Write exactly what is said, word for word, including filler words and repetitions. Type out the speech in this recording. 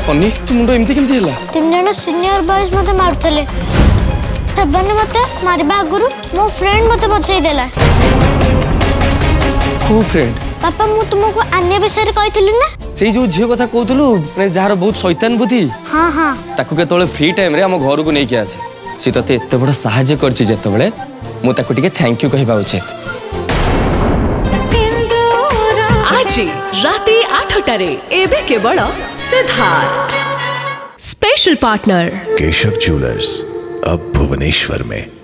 अन्नी तू मुंडो एमती केमती हला? तीन जन सीनियर बॉयज मते मारतले तबने मते मारिबा आगुरु मो फ्रेंड मते बचाई देला। को फ्रेंड? पापा मु तुमको अन्य विषय रे कहितली ना सेई जो झियो कथा कहतलु माने जार बहुत शैतान बुद्धि। हां हां ताकू केतळे फ्री टाइम रे हम घर को नै के आसे से तते एते बड़ सहाय्य करछि जेतबेले मु ताकू टिके थैंक यू कहबा उचित। आज राति आठटारे एबे केवल Siddharth special partner Keshav jewellers अब भुवनेश्वर में।